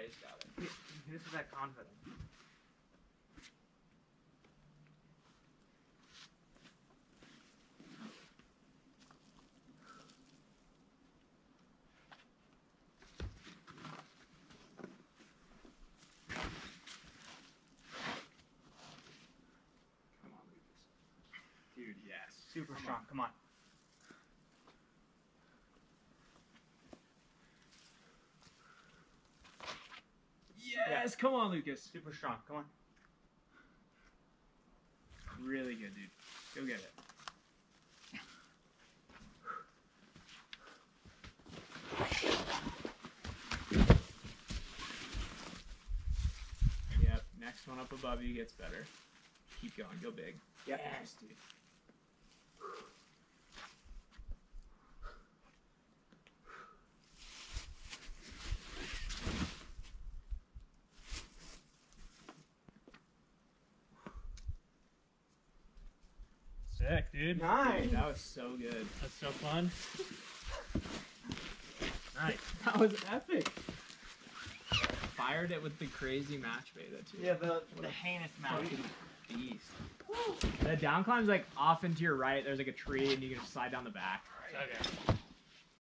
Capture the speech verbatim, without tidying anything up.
always got it. This is that confidence. Come on, Lucas. Dude, yes. Super Come strong. on. Come on. Yes, come on, Lucas. Super strong. Come on. Really good, dude. Go get it. Yep, next one up above you gets better. Keep going, go big. Yep. Yes, dude. Sick, dude. Nice. Dude, that was so good. That's so fun. Nice. That was epic. Fired it with the crazy match beta too. Yeah, the, What the a heinous match. fucking beast. The down climb's like off and to your right. There's like a tree and you can just slide down the back. Okay.